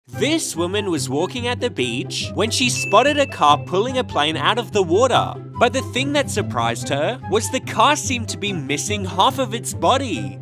This woman was walking at the beach when she spotted a car pulling a plane out of the water. But the thing that surprised her was the car seemed to be missing half of its body.